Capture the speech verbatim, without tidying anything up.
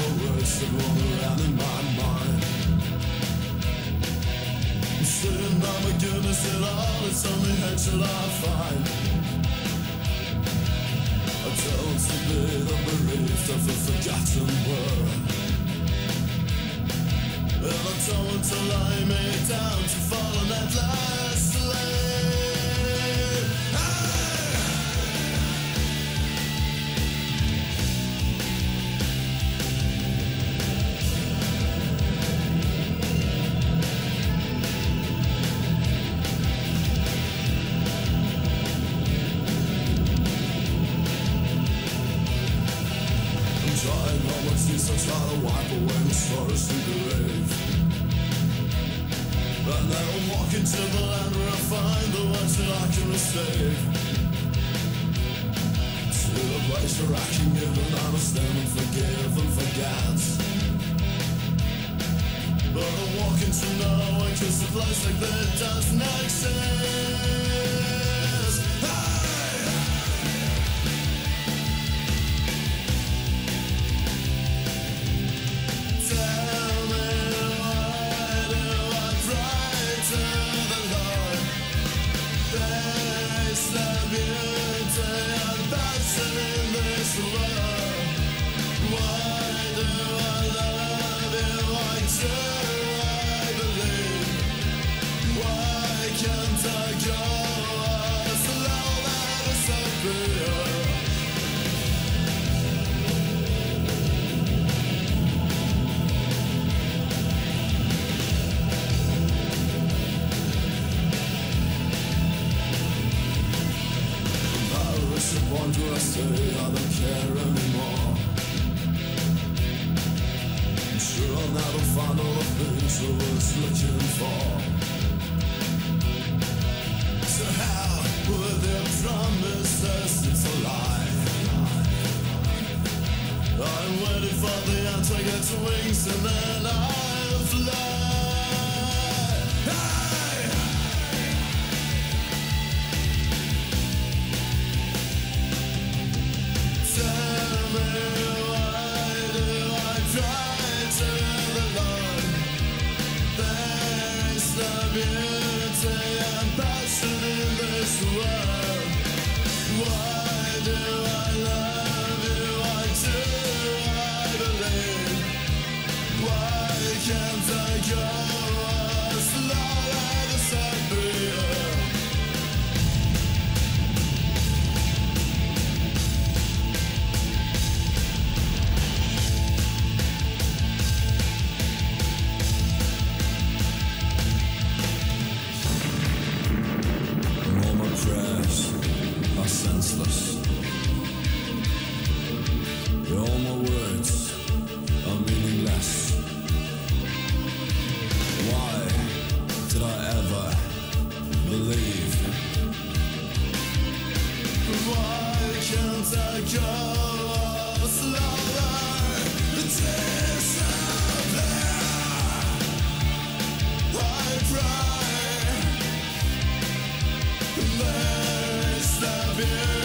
words that roll around in my mind. I'm saying, oh my goodness, it all, it's only hatred I find. I don't admit I'm bereaved of a forgotten word, and I don't want to lie me down to fall on that last slave. Hey! Trying all my tears, I try to wipe away my sorrows to the grave. And then I'll walk into the land where I find the ones that I can escape, to a place where I can give and understand and forgive and forget. But I'm walking to nowhere, cause a place like that doesn't exist. Hey! Tell me, why do I pray to the Lord? There's no beauty and passion in this world. Why do I love you? Why do I believe? Why can't I go as low as I feel? It's a point where I say I don't care anymore. I'm sure I'll never find all the things I was looking for. So how would they promise us it's a lie? I'm waiting for the end to get wings and then I'll fly. Hey! Tell me, why do I cry to the Lord? There is no beauty and passion in this world. Why do I love you? Why do I believe? Why can't I go as low as I feel? Prayers are senseless. All my words are meaningless. Why did I ever believe? Why can't I go slower? Disappear. I pray. There's the beauty